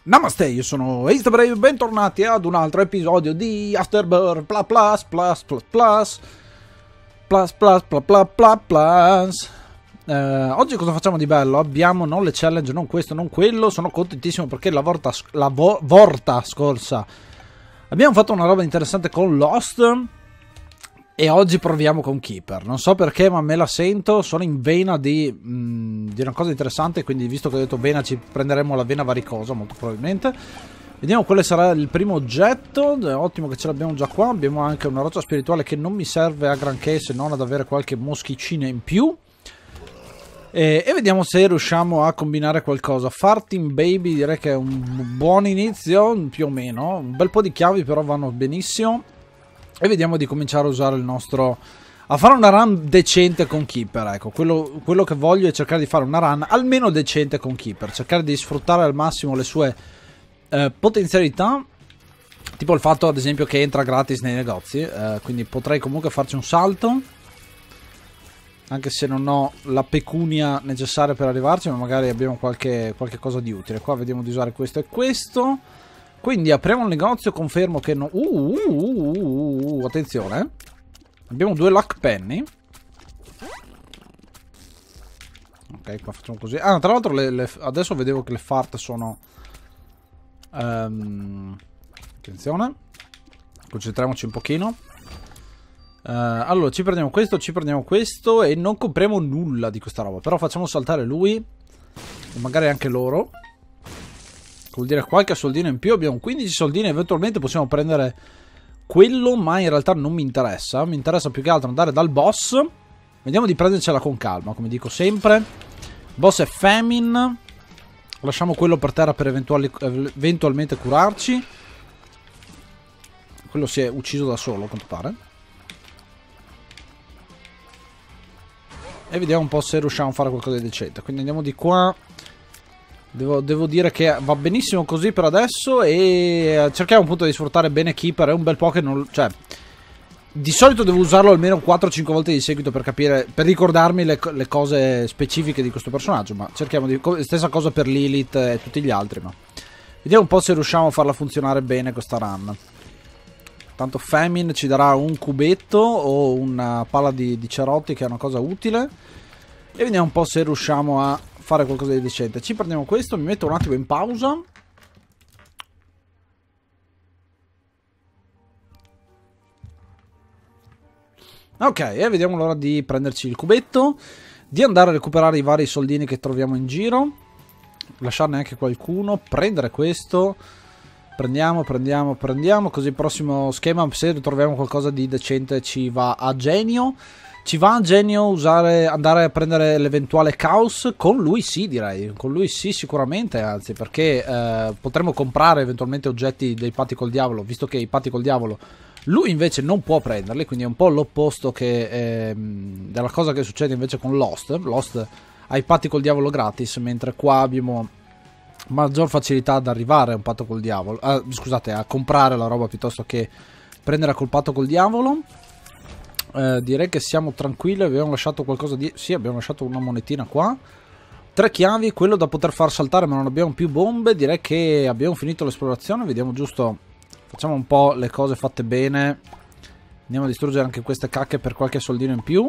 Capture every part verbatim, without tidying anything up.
Namaste, io sono Ace the Brave, bentornati ad un altro episodio di Afterbirth Plus Plus Plus Plus Plus Plus Plus Plus Plus Plus Plus. Eh, oggi cosa facciamo di bello? Abbiamo non le challenge, non questo, non quello. Sono contentissimo perché la volta, la vo volta scorsa abbiamo fatto una roba interessante con Lost e oggi proviamo con Keeper. Non so perché, ma me la sento, sono in vena di, mh, di una cosa interessante, quindi visto che ho detto vena ci prenderemo la vena varicosa molto probabilmente. Vediamo quale sarà il primo oggetto. È ottimo che ce l'abbiamo già qua. Abbiamo anche una roccia spirituale che non mi serve a granché se non ad avere qualche moschicina in più. E, e vediamo se riusciamo a combinare qualcosa. Farting Baby direi che è un buon inizio, più o meno. Un bel po' di chiavi però vanno benissimo. E vediamo di cominciare a usare il nostro... a fare una run decente con Keeper. Ecco, quello, quello che voglio è cercare di fare una run almeno decente con Keeper. Cercare di sfruttare al massimo le sue eh, potenzialità. Tipo il fatto ad esempio che entra gratis nei negozi. Eh, quindi potrei comunque farci un salto. Anche se non ho la pecunia necessaria per arrivarci, ma magari abbiamo qualche, qualche cosa di utile. Qua vediamo di usare questo e questo. Quindi apriamo il negozio, confermo che non... Uh, uh, uh, uh, uh, attenzione. Eh. Abbiamo due luck penny. Ok, qua facciamo così. Ah, tra l'altro le, le, adesso vedevo che le fart sono... Um, attenzione. Concentriamoci un pochino. Uh, allora, ci prendiamo questo, ci prendiamo questo e non compriamo nulla di questa roba. Però facciamo saltare lui e magari anche loro. Vuol dire qualche soldino in più. Abbiamo quindici soldini. Eventualmente possiamo prendere quello, ma in realtà non mi interessa. Mi interessa più che altro andare dal boss. Vediamo di prendercela con calma, come dico sempre. Boss è Famine. Lasciamo quello per terra per eventuali, eventualmente curarci. Quello si è ucciso da solo, a quanto pare. E vediamo un po' se riusciamo a fare qualcosa di decente. Quindi andiamo di qua. Devo, devo dire che va benissimo così per adesso. E cerchiamo appunto di sfruttare bene Keeper. È un bel po' che non... cioè, di solito devo usarlo almeno quattro cinque volte di seguito per capire, per ricordarmi le, le cose specifiche di questo personaggio. Ma cerchiamo di... stessa cosa per Lilith e tutti gli altri. Ma vediamo un po' se riusciamo a farla funzionare bene questa run. Tanto Famine ci darà un cubetto o una palla di, di cerotti, che è una cosa utile. E vediamo un po' se riusciamo a fare qualcosa di decente. Ci prendiamo questo, mi metto un attimo in pausa. Ok, e vediamo l'ora di prenderci il cubetto, di andare a recuperare i vari soldini che troviamo in giro, lasciarne anche qualcuno, prendere questo. Prendiamo, prendiamo, prendiamo. Così il prossimo schema, se troviamo qualcosa di decente, ci va a genio. Ci va a genio usare, andare a prendere l'eventuale caos. Con lui sì, direi. Con lui sì, sicuramente. Anzi, perché eh, potremmo comprare eventualmente oggetti dei patti col diavolo. Visto che i patti col diavolo lui invece non può prenderli. Quindi è un po' l'opposto che eh, della cosa che succede invece con Lost. Lost ha i patti col diavolo gratis, mentre qua abbiamo maggior facilità ad arrivare a un patto col diavolo. Ah, scusate, a comprare la roba piuttosto che prendere col patto col diavolo. Eh, direi che siamo tranquilli. Abbiamo lasciato qualcosa di... sì, abbiamo lasciato una monetina qua. Tre chiavi, quello da poter far saltare, ma non abbiamo più bombe. Direi che abbiamo finito l'esplorazione. Vediamo giusto... facciamo un po' le cose fatte bene. Andiamo a distruggere anche queste cacche per qualche soldino in più.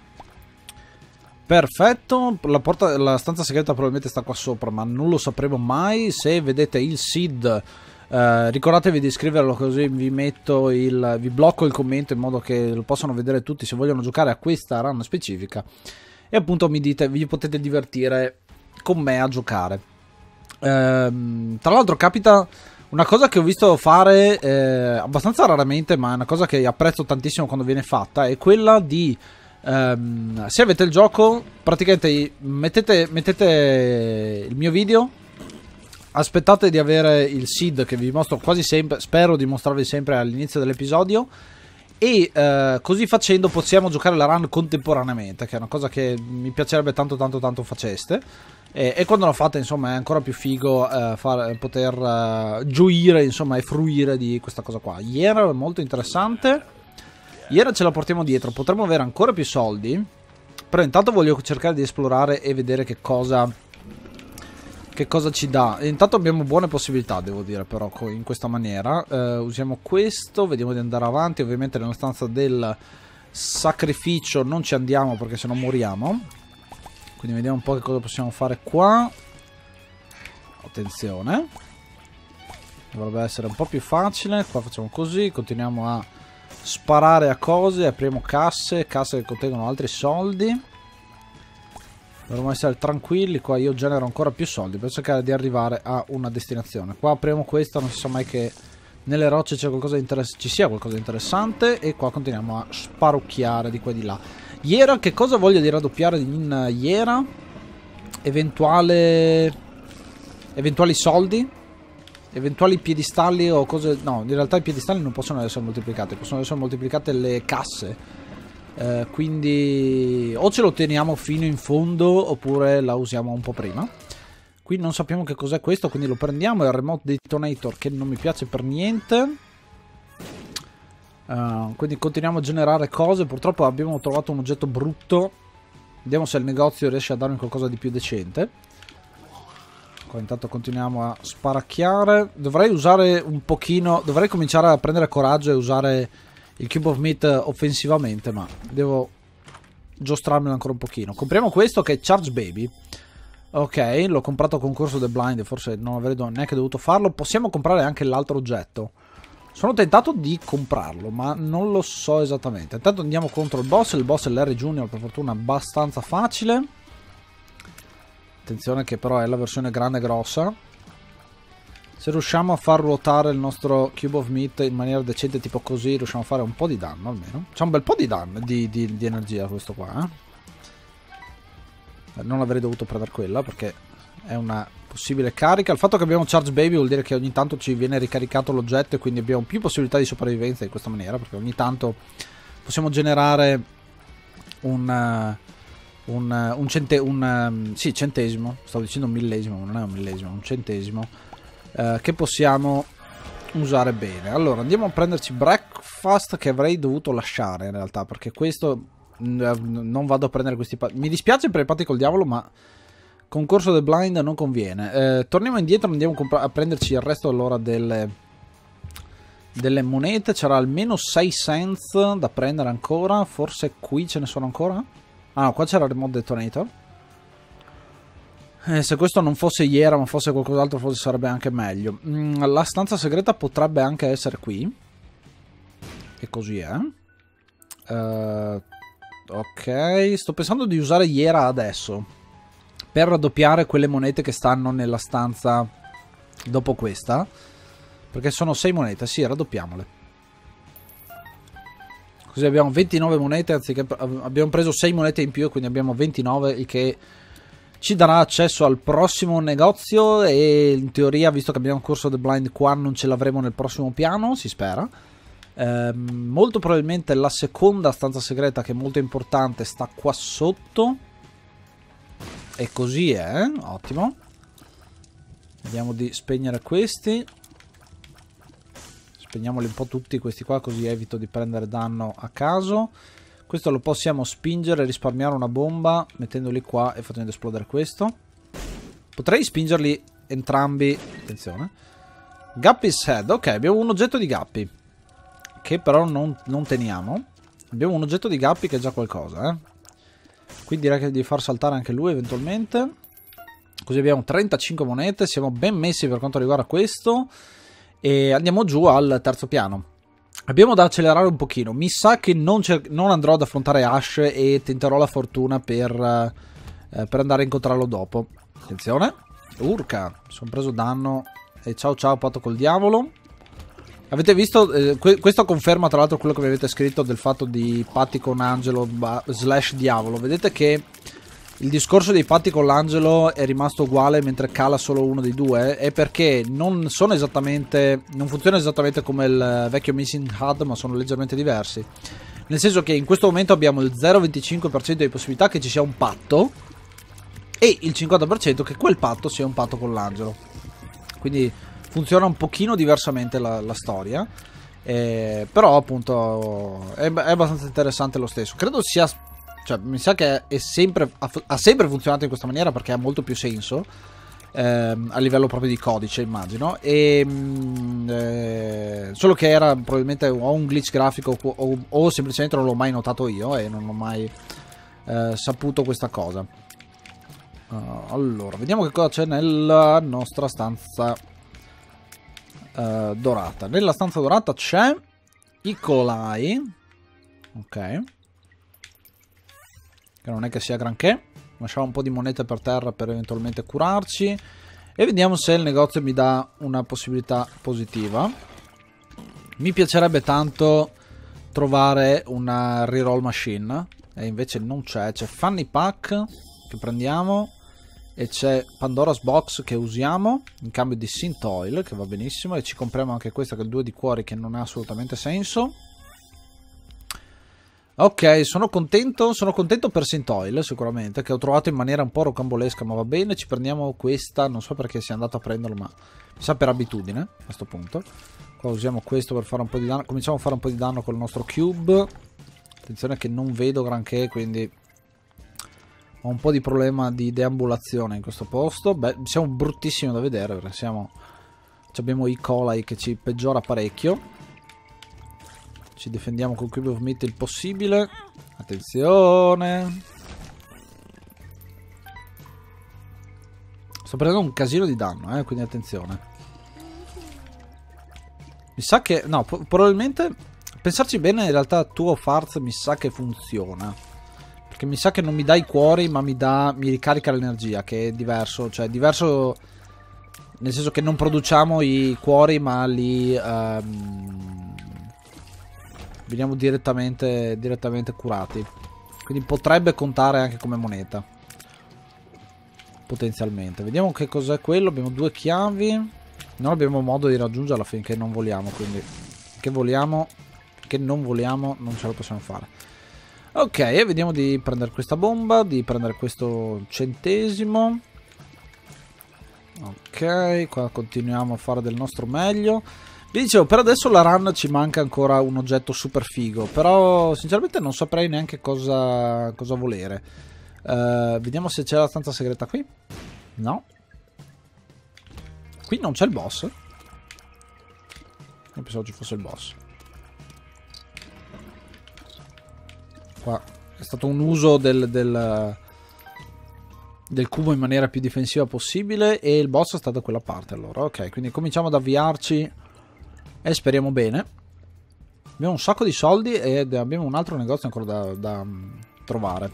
Perfetto, la, porta, la stanza segreta probabilmente sta qua sopra, ma non lo sapremo mai. Se vedete il S I D, eh, ricordatevi di scriverlo, così vi metto il, vi blocco il commento in modo che lo possano vedere tutti se vogliono giocare a questa run specifica. E appunto mi dite, vi potete divertire con me a giocare. Ehm, tra l'altro capita una cosa che ho visto fare eh, abbastanza raramente, ma è una cosa che apprezzo tantissimo quando viene fatta, è quella di... Um, se avete il gioco, praticamente mettete, mettete il mio video, aspettate di avere il S I D che vi mostro quasi sempre, spero di mostrarvi sempre all'inizio dell'episodio, e uh, così facendo possiamo giocare la run contemporaneamente, che è una cosa che mi piacerebbe tanto tanto tanto faceste, e, e quando lo fate insomma è ancora più figo uh, far, poter uh, gioire insomma e fruire di questa cosa qua. Ieri era molto interessante. Ieri ce la portiamo dietro, potremmo avere ancora più soldi. Però intanto voglio cercare di esplorare e vedere che cosa che cosa ci dà. E intanto abbiamo buone possibilità, devo dire, però in questa maniera. Eh, usiamo questo, vediamo di andare avanti. Ovviamente nella stanza del sacrificio non ci andiamo perché se no moriamo. Quindi vediamo un po' che cosa possiamo fare qua. Attenzione, dovrebbe essere un po' più facile. Qua facciamo così, continuiamo a sparare a cose, apriamo casse, casse che contengono altri soldi. Dovremmo essere tranquilli. Qua io genero ancora più soldi per cercare di arrivare a una destinazione. Qua apriamo questa, non si sa mai che nelle rocce c'è qualcosa di ci sia qualcosa di interessante. E qua continuiamo a sparucchiare di qua e di là. Iera, che cosa voglio di raddoppiare in Iera? Eventuale... Eventuali soldi? Eventuali piedistalli o cose... No, in realtà i piedistalli non possono essere moltiplicati. Possono essere moltiplicate le casse. Eh, quindi o ce lo teniamo fino in fondo oppure la usiamo un po' prima. Qui non sappiamo che cos'è questo, quindi lo prendiamo. È il remote detonator che non mi piace per niente. Uh, quindi continuiamo a generare cose. Purtroppo abbiamo trovato un oggetto brutto. Vediamo se il negozio riesce a darmi qualcosa di più decente. Qua intanto continuiamo a sparacchiare. Dovrei usare un pochino... Dovrei cominciare a prendere coraggio e usare il Cube of Meat offensivamente, ma devo giostrarmelo ancora un pochino. Compriamo questo che è Charge Baby. Ok, l'ho comprato a concorso del blind, forse non avrei neanche dovuto farlo. Possiamo comprare anche l'altro oggetto. Sono tentato di comprarlo, ma non lo so esattamente. Intanto andiamo contro il boss. Il boss è l'R Junior, per fortuna abbastanza facile. Attenzione che però è la versione grande e grossa. Se riusciamo a far ruotare il nostro Cube of Meat in maniera decente, tipo così, riusciamo a fare un po' di danno almeno. C'è un bel po' di danno, di, di, di energia questo qua, eh? Non avrei dovuto prendere quella perché è una possibile carica. Il fatto che abbiamo Charge Baby vuol dire che ogni tanto ci viene ricaricato l'oggetto e quindi abbiamo più possibilità di sopravvivenza in questa maniera, perché ogni tanto possiamo generare un... Uh, un, un, cente, un um, sì, centesimo. Stavo dicendo un millesimo, ma non è un millesimo, un centesimo. Uh, che possiamo usare bene. Allora andiamo a prenderci breakfast, che avrei dovuto lasciare in realtà, perché questo uh, non vado a prendere questi patti. Mi dispiace per i patti col diavolo, ma concorso del blind non conviene. Uh, torniamo indietro, andiamo a, a prenderci il resto allora delle delle monete. C'era almeno sei cents da prendere ancora. Forse qui ce ne sono ancora. Ah no, qua c'era il remote detonator. Eh, se questo non fosse Iera ma fosse qualcos'altro forse sarebbe anche meglio. mm, La stanza segreta potrebbe anche essere qui. E così è. uh, Ok, sto pensando di usare Iera adesso per raddoppiare quelle monete che stanno nella stanza dopo questa, perché sono sei monete. Sì, raddoppiamole. Così abbiamo ventinove monete, anziché abbiamo preso sei monete in più e quindi abbiamo ventinove, il che ci darà accesso al prossimo negozio. E in teoria, visto che abbiamo un corso del blind qua, non ce l'avremo nel prossimo piano, si spera. Eh, molto probabilmente la seconda stanza segreta, che è molto importante, sta qua sotto. E così è, ottimo. Vediamo di spegnere questi. Spegniamoli un po' tutti questi qua, così evito di prendere danno a caso. Questo lo possiamo spingere e risparmiare una bomba mettendoli qua e facendo esplodere questo. Potrei spingerli entrambi. Attenzione. Guppy's Head. Ok, abbiamo un oggetto di Guppy, che però non, non teniamo. Abbiamo un oggetto di Guppy che è già qualcosa, eh. Qui direi che di far saltare anche lui eventualmente. Così abbiamo trentacinque monete. Siamo ben messi per quanto riguarda questo. E andiamo giù al terzo piano. Abbiamo da accelerare un pochino. Mi sa che non, non andrò ad affrontare Ash e tenterò la fortuna per, eh, per andare a incontrarlo dopo. Attenzione. Urca, sono preso danno. E ciao ciao patto col diavolo. Avete visto? Eh, que questo conferma tra l'altro quello che mi avete scritto del fatto di patti con angelo slash diavolo. Vedete che il discorso dei patti con l'angelo è rimasto uguale mentre cala solo uno dei due. È perché non sono esattamente, non funziona esattamente come il vecchio Missing H U D, ma sono leggermente diversi. Nel senso che in questo momento abbiamo il zero virgola venticinque per cento di possibilità che ci sia un patto e il cinquanta per cento che quel patto sia un patto con l'angelo. Quindi funziona un pochino diversamente la, la storia. Eh, però appunto è, è abbastanza interessante lo stesso. Credo sia... Cioè, mi sa che è sempre, ha, ha sempre funzionato in questa maniera perché ha molto più senso. ehm, a livello proprio di codice, immagino. E, mh, eh, solo che era probabilmente o un glitch grafico o, o semplicemente non l'ho mai notato io e non ho mai eh, saputo questa cosa. Uh, allora, vediamo che cosa c'è nella nostra stanza uh, dorata. Nella stanza dorata c'è i colai. Ok. Che non è che sia granché. Lasciamo un po' di monete per terra per eventualmente curarci. E vediamo se il negozio mi dà una possibilità positiva. Mi piacerebbe tanto trovare una reroll machine. E invece non c'è. C'è Funny Pack che prendiamo. E c'è Pandora's Box che usiamo in cambio di Synth Oil, che va benissimo. E ci compriamo anche questo che è il due di cuori, che non ha assolutamente senso. Ok, sono contento, sono contento per Synth Oil sicuramente, che ho trovato in maniera un po' rocambolesca, ma va bene. Ci prendiamo questa, non so perché sia andato a prenderlo, ma mi sa per abitudine a questo punto. Qua usiamo questo per fare un po' di danno. Cominciamo a fare un po' di danno con il nostro cube. Attenzione che non vedo granché, quindi ho un po' di problema di deambulazione in questo posto. Beh, siamo bruttissimi da vedere perché siamo... abbiamo i colai che ci peggiora parecchio. Ci difendiamo con Cube of Meat il possibile. Attenzione. Sto prendendo un casino di danno, eh, quindi attenzione. Mi sa che... no, probabilmente... pensarci bene, in realtà Tuo Farz mi sa che funziona. Che mi sa che non mi dà i cuori, ma mi dà, mi ricarica l'energia, che è diverso. Cioè, diverso nel senso che non produciamo i cuori, ma li um, veniamo direttamente, direttamente curati. Quindi potrebbe contare anche come moneta. Potenzialmente. Vediamo che cos'è quello. Abbiamo due chiavi. Non abbiamo modo di raggiungerla finché non voliamo. Quindi, che voliamo, che non voliamo, non ce la possiamo fare. Ok, vediamo di prendere questa bomba, di prendere questo centesimo. Ok, qua continuiamo a fare del nostro meglio. Vi dicevo, per adesso la run ci manca ancora un oggetto super figo, però sinceramente non saprei neanche cosa, cosa volere. Uh, vediamo se c'è la stanza segreta qui. No. Qui non c'è il boss. Io pensavo ci fosse il boss. Qua è stato un uso del, del, del cubo in maniera più difensiva possibile. E il boss è stato da quella parte allora. Ok, quindi cominciamo ad avviarci e speriamo bene. Abbiamo un sacco di soldi ed abbiamo un altro negozio ancora da, da um, trovare.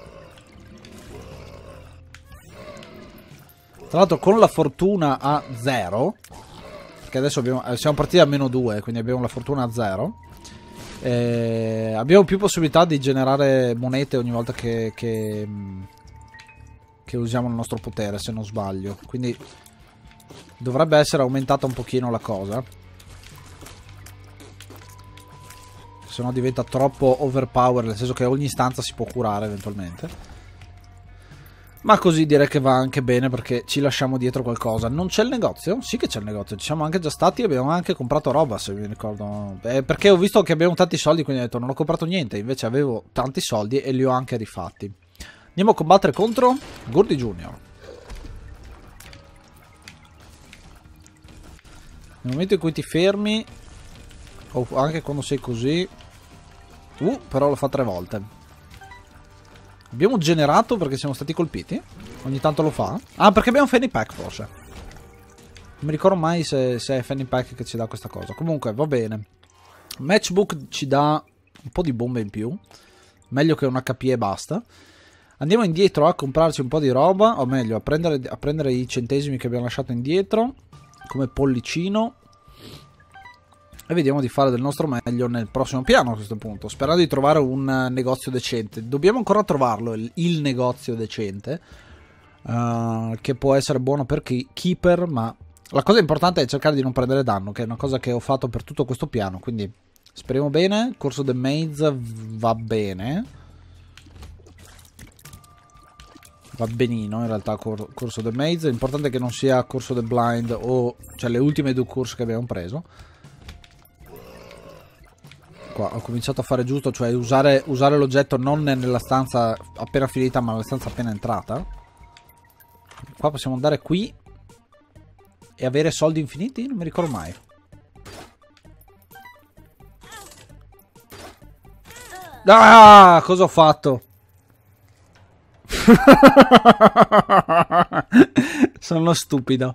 Tra l'altro con la fortuna a zero, perché adesso abbiamo, siamo partiti a meno due, quindi abbiamo la fortuna a zero. Eh, abbiamo più possibilità di generare monete ogni volta che, che, che usiamo il nostro potere, se non sbaglio. Quindi dovrebbe essere aumentata un pochino la cosa, se no diventa troppo overpower, nel senso che ogni stanza si può curare eventualmente. Ma così direi che va anche bene, perché ci lasciamo dietro qualcosa. Non c'è il negozio? Sì che c'è il negozio. Ci siamo anche già stati e abbiamo anche comprato roba, se mi ricordo. Eh, perché ho visto che abbiamo tanti soldi, quindi ho detto non ho comprato niente. Invece avevo tanti soldi e li ho anche rifatti. Andiamo a combattere contro Gordy Junior Nel momento in cui ti fermi, o anche quando sei così... Uh, però lo fa tre volte. Abbiamo generato perché siamo stati colpiti? Ogni tanto lo fa? Ah, perché abbiamo Fanny Pack forse. Non mi ricordo mai se, se è Fanny Pack che ci dà questa cosa. Comunque, va bene. Matchbook ci dà un po' di bombe in più. Meglio che un H P e basta. Andiamo indietro a comprarci un po' di roba. O meglio, a prendere, a prendere i centesimi che abbiamo lasciato indietro. Come pollicino. E vediamo di fare del nostro meglio nel prossimo piano a questo punto, sperando di trovare un negozio decente. Dobbiamo ancora trovarlo, il, il negozio decente, uh, che può essere buono per Keeper, ma la cosa importante è cercare di non prendere danno, che è una cosa che ho fatto per tutto questo piano, quindi speriamo bene. Corso the Maze va bene. Va benino in realtà cor Corso the Maze, l'importante è che non sia Corso the Blind o cioè le ultime due corse che abbiamo preso. Qua ho cominciato a fare giusto, cioè usare, usare l'oggetto non nella stanza appena finita, ma nella stanza appena entrata. Qua possiamo andare qui E avere soldi infiniti? Non mi ricordo mai. Ah, cosa ho fatto? Sono stupido.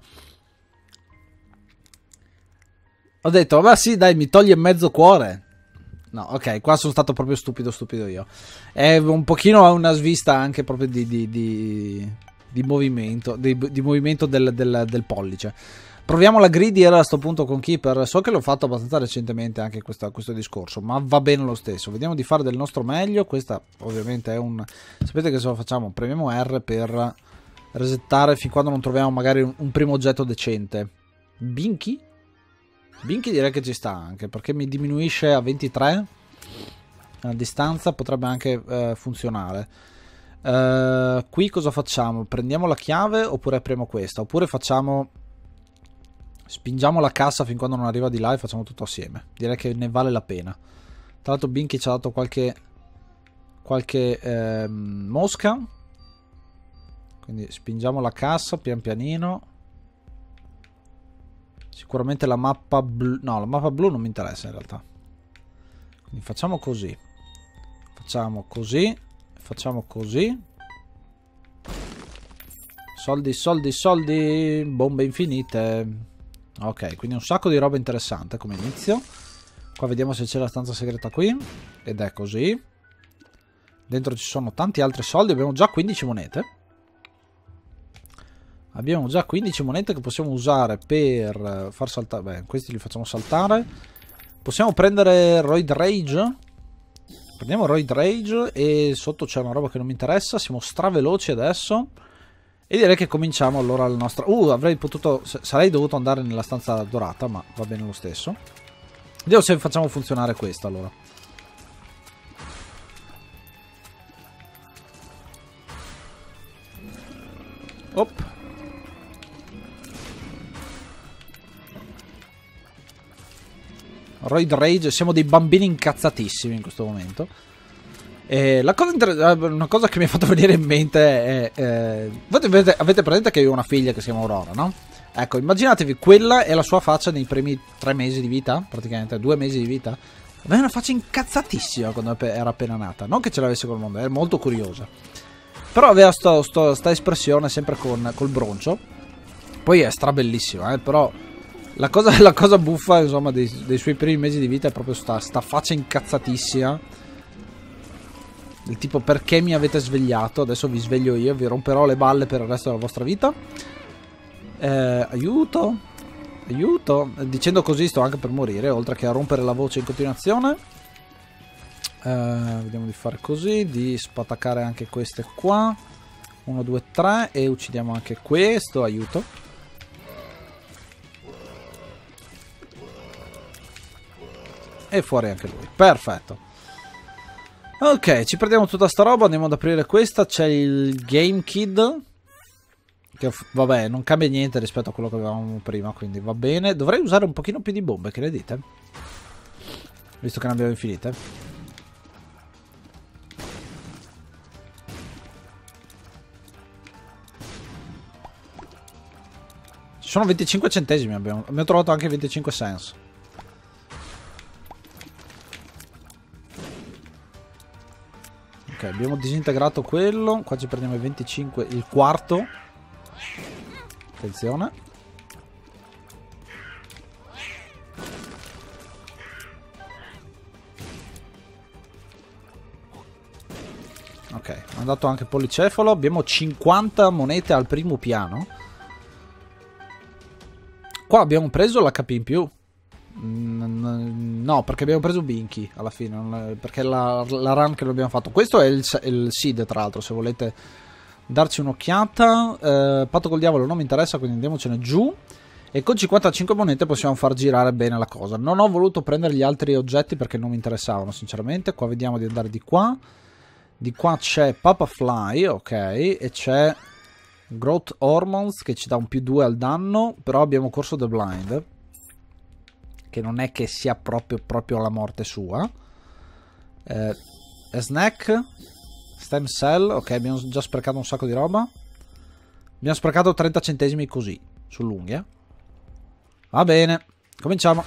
Ho detto, vabbè sì, dai, mi toglie mezzo cuore. No, ok, qua sono stato proprio stupido, stupido io. È un pochino una svista anche proprio di, di, di, di movimento, di, di movimento del, del, del pollice. Proviamo la Gridier a sto punto con Keeper. So che l'ho fatto abbastanza recentemente anche questa, questo discorso, ma va bene lo stesso. Vediamo di fare del nostro meglio. Questa ovviamente è un... Sapete che se lo facciamo? Premiamo R per resettare fin quando non troviamo magari un, un primo oggetto decente. Binky? Binky direi che ci sta anche, perché mi diminuisce a ventitré a distanza, potrebbe anche eh, funzionare. Uh, qui cosa facciamo? Prendiamo la chiave oppure apriamo questa? Oppure facciamo... Spingiamo la cassa fin quando non arriva di là e facciamo tutto assieme. Direi che ne vale la pena. Tra l'altro Binky ci ha dato qualche qualche eh, mosca. Quindi spingiamo la cassa pian pianino. Sicuramente la mappa blu... No, la mappa blu non mi interessa in realtà. Quindi facciamo così. Facciamo così. Facciamo così. Soldi, soldi, soldi. Bombe infinite. Ok, quindi un sacco di roba interessante come inizio. Qua vediamo se c'è la stanza segreta qui. Ed è così. Dentro ci sono tanti altri soldi. Abbiamo già quindici monete. Abbiamo già quindici monete che possiamo usare per far saltare. Beh, questi li facciamo saltare. Possiamo prendere Roid Rage. Prendiamo Roid Rage. E sotto c'è una roba che non mi interessa. Siamo straveloci adesso. E direi che cominciamo allora la nostra... Uh, avrei potuto... Sarei dovuto andare nella stanza dorata, ma va bene lo stesso. Vediamo se facciamo funzionare questo allora. Op. Roid Rage, siamo dei bambini incazzatissimi in questo momento. E la cosa inter... una cosa che mi ha fatto venire in mente è... Eh... Voi avete, avete presente che io ho una figlia che si chiama Aurora, no? Ecco, immaginatevi, quella è la sua faccia nei primi tre mesi di vita, praticamente, due mesi di vita. Aveva una faccia incazzatissima quando era appena nata. Non che ce l'avesse col mondo, era molto curiosa. Però aveva sto, sto, sta espressione sempre con, col broncio. Poi è strabellissima, eh, però... La cosa, la cosa buffa, insomma, dei, dei suoi primi mesi di vita è proprio sta, sta faccia incazzatissima. Del tipo, perché mi avete svegliato? Adesso vi sveglio io, vi romperò le balle per il resto della vostra vita. Eh, aiuto. Aiuto. Dicendo così sto anche per morire, oltre che a rompere la voce in continuazione. Eh, vediamo di fare così, di spattaccare anche queste qua. uno, due, tre e uccidiamo anche questo, aiuto. E fuori anche lui, perfetto. Ok, ci prendiamo tutta sta roba, andiamo ad aprire questa. C'è il Game Kid, che vabbè non cambia niente rispetto a quello che avevamo prima, quindi va bene. Dovrei usare un pochino più di bombe, che ne dite? Visto che ne abbiamo infinite. Ci sono venticinque centesimi, abbiamo, abbiamo trovato anche venticinque cents. Ok, abbiamo disintegrato quello. Qua ci prendiamo i venticinque, il quarto. Attenzione. Ok, è andato anche policefalo. Abbiamo cinquanta monete al primo piano. Qua abbiamo preso l'H P in più. No, perché abbiamo preso Binky alla fine, perché la, la run che abbiamo fatto. Questo è il, il seed, tra l'altro, se volete darci un'occhiata. eh, Patto col diavolo non mi interessa, quindi andiamocene giù. E con cinquantacinque monete possiamo far girare bene la cosa. Non ho voluto prendere gli altri oggetti perché non mi interessavano sinceramente. Qua vediamo di andare di qua. Di qua c'è Papa Fly, ok. E c'è Growth Hormones che ci dà un più due al danno. Però abbiamo Corso the Blind, che non è che sia proprio, proprio la morte sua. eh, Snack, Stem Cell, ok, abbiamo già sprecato un sacco di roba. Abbiamo sprecato trenta centesimi così, sull'unghia. Va bene, cominciamo.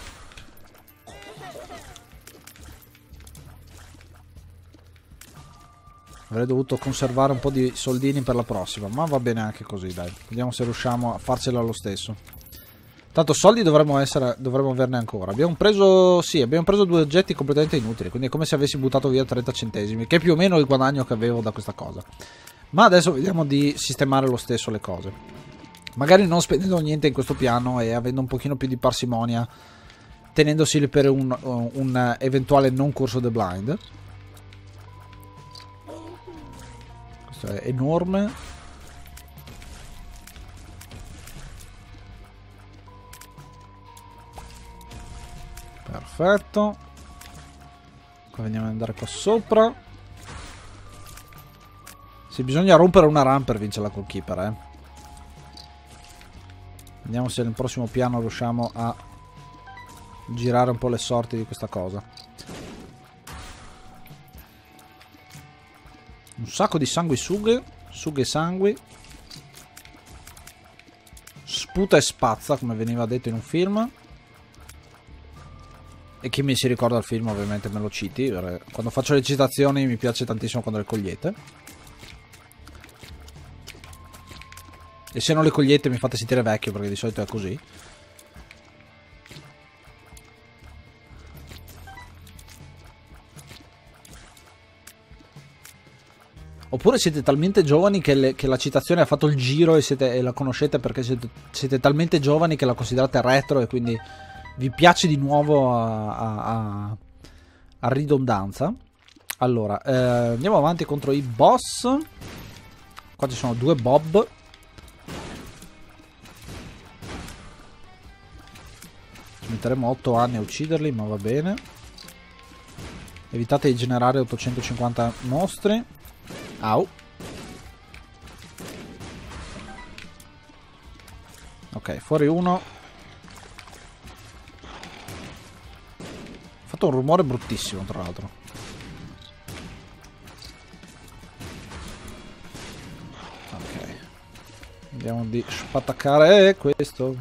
Avrei dovuto conservare un po' di soldini per la prossima, ma va bene anche così, dai. Vediamo se riusciamo a farcela lo stesso. Tanto soldi dovremmo, essere, dovremmo averne ancora. Abbiamo preso, sì, abbiamo preso due oggetti completamente inutili, quindi è come se avessi buttato via trenta centesimi, che è più o meno il guadagno che avevo da questa cosa. Ma adesso vediamo di sistemare lo stesso le cose. Magari non spendendo niente in questo piano e avendo un pochino più di parsimonia, tenendosi per un, un eventuale non corso the blind. Questo è enorme. Perfetto. Qua veniamo ad andare qua sopra. Sì, bisogna rompere una run per vincere la goalkeeper, eh. Vediamo se nel prossimo piano riusciamo a girare un po' le sorti di questa cosa. Un sacco di sanguisughe. Sughe e sangui. Sputa e spazza, come veniva detto in un film. E chi mi si ricorda il film ovviamente me lo citi. Quando faccio le citazioni mi piace tantissimo quando le cogliete. E se non le cogliete mi fate sentire vecchio, perché di solito è così. Oppure siete talmente giovani che, le, che la citazione ha fatto il giro e, siete, e la conoscete perché siete, siete talmente giovani che la considerate retro e quindi vi piace di nuovo a, a, a, a ridondanza. Allora, eh, andiamo avanti contro i boss. Qua ci sono due Bob. Ci metteremo otto anni a ucciderli, ma va bene. Evitate di generare ottocentocinquanta mostri. Au. Ok, fuori uno. Ha fatto un rumore bruttissimo, tra l'altro. Ok. Andiamo di spattaccare questo.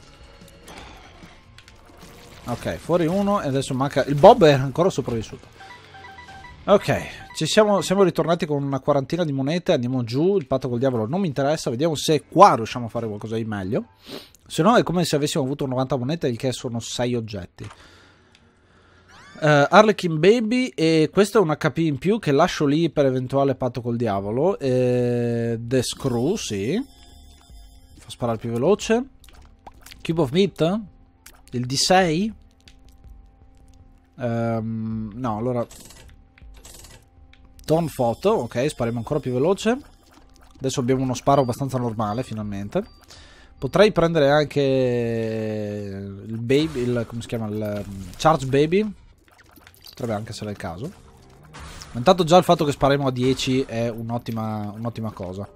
Ok, fuori uno e adesso manca... Il Bob è ancora sopravvissuto. Ok, ci siamo, siamo ritornati con una quarantina di monete, andiamo giù, il patto col diavolo non mi interessa, vediamo se qua riusciamo a fare qualcosa di meglio. Se no è come se avessimo avuto novanta monete, il che sono sei oggetti. Uh, Harlequin Baby, e questo è un H P in più che lascio lì per eventuale patto col diavolo. E The Screw, sì. Fa sparare più veloce. Cube of Meat, il D sei. Um, no, allora... Dawn Photo, ok, spariamo ancora più veloce. Adesso abbiamo uno sparo abbastanza normale, finalmente. Potrei prendere anche il Baby, il, come si chiama, il Charge Baby. Potrebbe anche essere il caso. Ma intanto già il fatto che spariamo a dieci è un'ottima un'ottima cosa.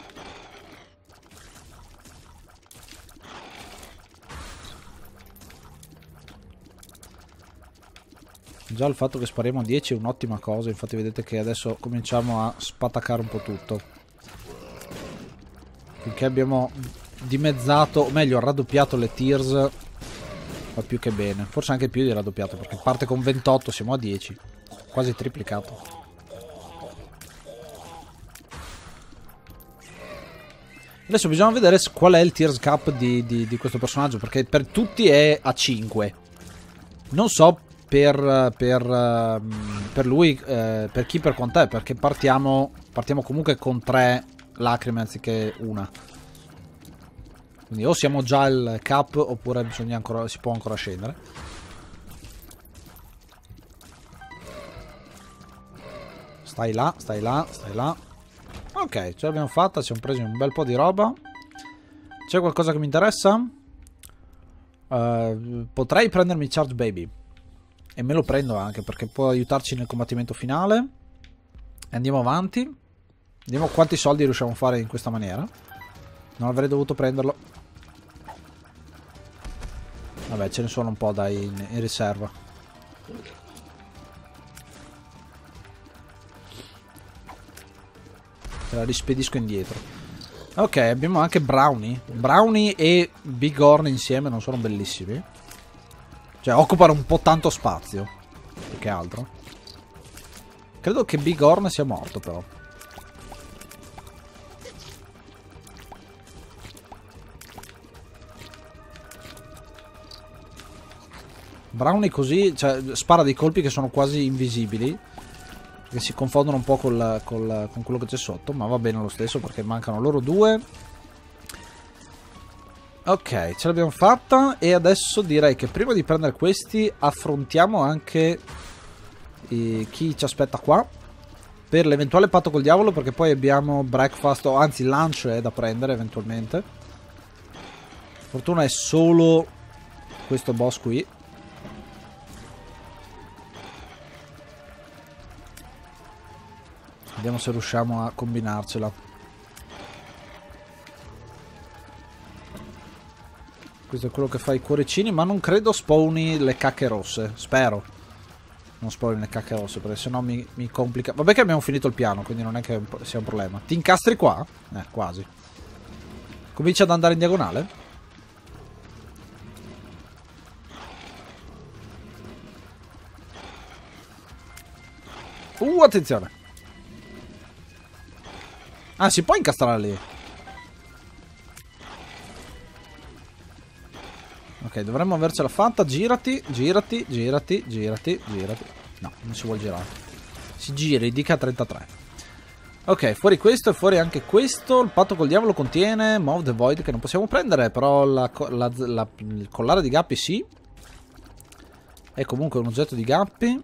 Già il fatto che spariamo a dieci è un'ottima cosa, infatti vedete che adesso cominciamo a spattaccare un po' tutto. Finché abbiamo dimezzato, o meglio raddoppiato le tears, va più che bene. Forse anche più di raddoppiato, perché parte con ventotto, siamo a dieci. Quasi triplicato. Adesso bisogna vedere qual è il tears cap di, di, di questo personaggio, perché per tutti è a cinque. Non so... Per, per, per lui, eh, per chi per quant'è, perché partiamo, partiamo comunque con tre lacrime anziché una. Quindi o siamo già al cap oppure bisogna ancora, si può ancora scendere. Stai là, stai là, stai là. Ok, ce l'abbiamo fatta, ci siamo presi un bel po' di roba. C'è qualcosa che mi interessa? Uh, potrei prendermi Charge Baby. E me lo prendo anche perché può aiutarci nel combattimento finale. Andiamo avanti. Vediamo quanti soldi riusciamo a fare in questa maniera. Non avrei dovuto prenderlo. Vabbè, ce ne sono un po' dai in, in riserva. Te la rispedisco indietro. Ok, abbiamo anche Brownie. Brownie e Big Horn insieme non sono bellissimi. Cioè, occupano un po' tanto spazio. Più che altro. Credo che Big Horn sia morto, però. Brownie così, cioè, spara dei colpi che sono quasi invisibili. Che si confondono un po' col, col, con quello che c'è sotto. Ma va bene lo stesso perché mancano loro due. Ok, ce l'abbiamo fatta. E adesso direi che prima di prendere questi affrontiamo anche eh, chi ci aspetta qua. Per l'eventuale patto col diavolo, perché poi abbiamo breakfast, o anzi lunch è da prendere eventualmente. Fortuna è solo questo boss qui. Vediamo se riusciamo a combinarcela. Questo è quello che fa i cuoricini, ma non credo spawni le cacche rosse. Spero non spawni le cacche rosse, perché sennò mi, mi complica. Vabbè che abbiamo finito il piano, quindi non è che sia un problema. Ti incastri qua? Eh, quasi. Comincia ad andare in diagonale? Uh, attenzione. Ah, si può incastrare lì. Ok, dovremmo avercela fatta. Girati, girati, girati, girati, girati. No, non si vuole girare. Si giri, dica trentatré. Ok, fuori questo e fuori anche questo. Il patto col diavolo contiene Move the Void, che non possiamo prendere. Però la, la, la, il collare di Gappi sì. È comunque un oggetto di Gappi.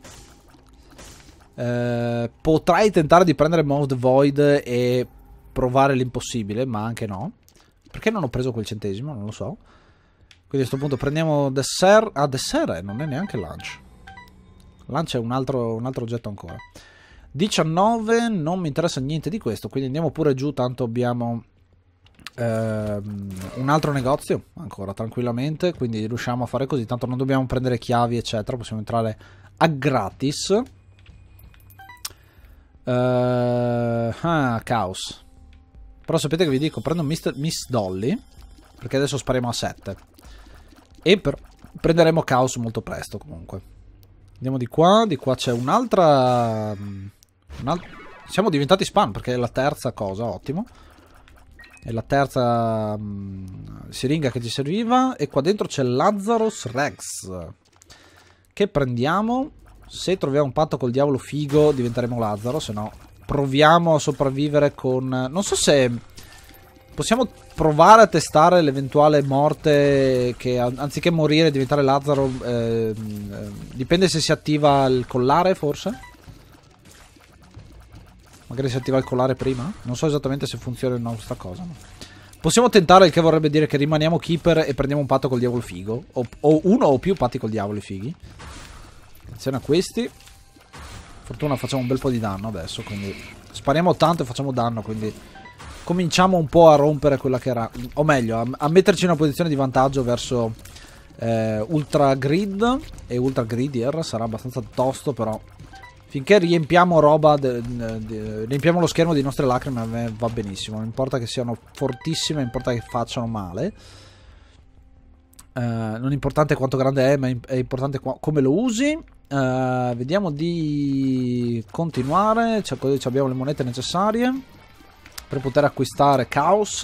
eh, Potrei tentare di prendere Move the Void e provare l'impossibile, ma anche no. Perché non ho preso quel centesimo? Non lo so. Quindi a questo punto prendiamo Dessert. Ah, Dessert non è neanche Lunch. Lunch è un altro, un altro oggetto ancora. diciannove, non mi interessa niente di questo, quindi andiamo pure giù, tanto abbiamo ehm, un altro negozio ancora tranquillamente, quindi riusciamo a fare così, tanto non dobbiamo prendere chiavi eccetera, possiamo entrare a gratis. Uh, ah, Caos. Però sapete che vi dico, prendo Mister Miss Dolly, perché adesso spariamo a sette. E per, prenderemo Caos molto presto comunque. Andiamo di qua, di qua c'è un'altra... Un Siamo diventati spam perché è la terza cosa, ottimo. È la terza um, siringa che ci serviva. E qua dentro c'è Lazarus Rex, che prendiamo. Se troviamo un patto col diavolo figo diventeremo Lazzaro, se no proviamo a sopravvivere con... Non so se possiamo provare a testare l'eventuale morte, che anziché morire e diventare Lazzaro, eh, eh, dipende se si attiva il collare forse. Magari si attiva il collare prima. Non so esattamente se funziona o no questa cosa, no? Possiamo tentare, il che vorrebbe dire che rimaniamo keeper e prendiamo un patto col diavolo figo, o, o uno o più patti col diavolo fighi. Attenzione a questi. Fortuna facciamo un bel po' di danno adesso, quindi spariamo tanto e facciamo danno, quindi cominciamo un po' a rompere quella che era, o meglio, a, a metterci in una posizione di vantaggio verso eh, Ultra Grid e Ultra Gridier. Sarà abbastanza tosto, però finché riempiamo roba, de, de, de, riempiamo lo schermo di nostre lacrime, a me va benissimo. Non importa che siano fortissime, importa che facciano male. Uh, non è importante quanto grande è, ma è importante come lo usi. Uh, vediamo di continuare. Cioè, così abbiamo le monete necessarie per poter acquistare Caos.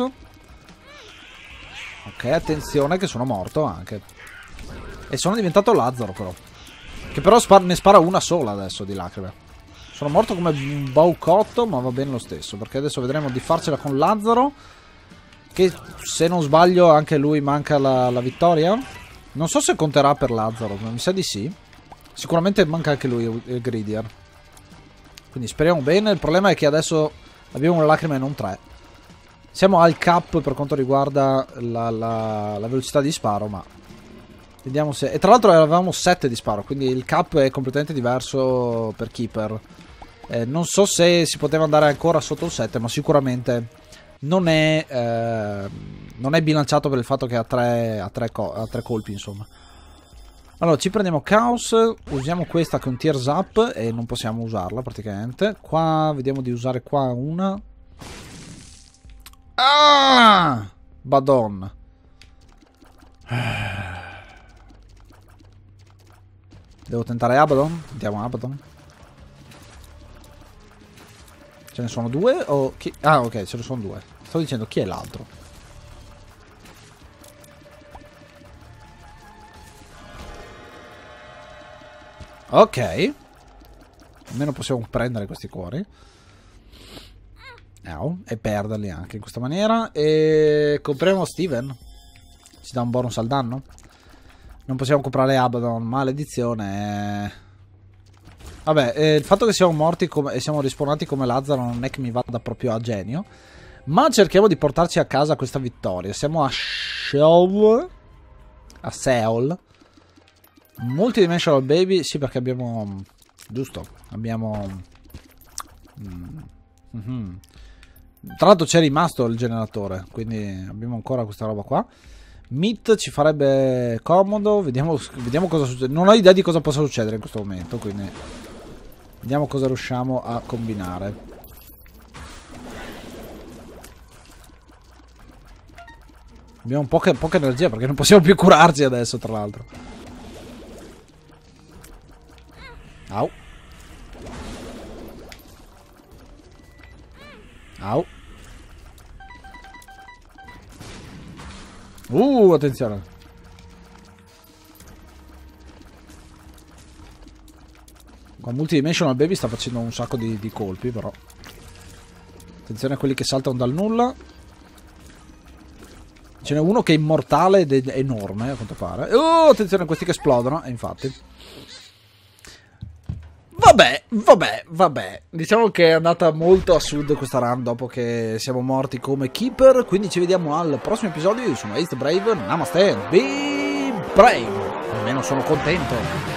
Ok, attenzione che sono morto anche. E sono diventato Lazzaro però. Che però spar ne spara una sola adesso di lacrime. Sono morto come un baucotto, ma va bene lo stesso, perché adesso vedremo di farcela con Lazzaro, che se non sbaglio anche lui manca la, la vittoria. Non so se conterà per Lazzaro, ma mi sa di sì. Sicuramente manca anche lui il Gridier. Quindi speriamo bene. Il problema è che adesso abbiamo una lacrima e non tre. Siamo al cap per quanto riguarda la, la, la velocità di sparo, ma vediamo se... E tra l'altro avevamo sette di sparo, quindi il cap è completamente diverso per Keeper. eh, Non so se si poteva andare ancora sotto il sette, ma sicuramente non è eh, non è bilanciato per il fatto che ha tre, ha tre, ha tre colpi, insomma. Allora ci prendiamo Caos, usiamo questa con Tears Up e non possiamo usarla praticamente. Qua vediamo di usare qua una. Ah! Badon. Devo tentare Abaddon? Tentiamo Abaddon. Ce ne sono due o chi? Ah, ok, ce ne sono due. Sto dicendo chi è l'altro. Ok. Almeno possiamo prendere questi cuori. Oh, e perderli anche in questa maniera. E compriamo Steven. Ci dà un bonus al danno. Non possiamo comprare Abaddon. Maledizione. Vabbè, eh, il fatto che siamo morti e siamo rispawnati come Lazzaro non è che mi vada proprio a genio. Ma cerchiamo di portarci a casa questa vittoria. Siamo a Seoul. A Seoul. Multidimensional Baby. Sì, perché abbiamo... Giusto. Abbiamo... Mm. Mm-hmm. Tra l'altro c'è rimasto il generatore, quindi abbiamo ancora questa roba qua. Meat ci farebbe comodo. Vediamo, vediamo cosa succede. Non ho idea di cosa possa succedere in questo momento, quindi vediamo cosa riusciamo a combinare. Abbiamo poca, poca energia perché non possiamo più curarci adesso, tra l'altro. Au. Au. Uh, attenzione. Qua Multidimensional Baby sta facendo un sacco di, di colpi, però. Attenzione a quelli che saltano dal nulla. Ce n'è uno che è immortale ed è enorme, a quanto pare. Oh, attenzione a questi che esplodono, e infatti. Vabbè, vabbè, vabbè. Diciamo che è andata molto a sud questa run dopo che siamo morti come Keeper. Quindi ci vediamo al prossimo episodio. Io sono Ace the Brave. Namaste. Be brave. Almeno sono contento.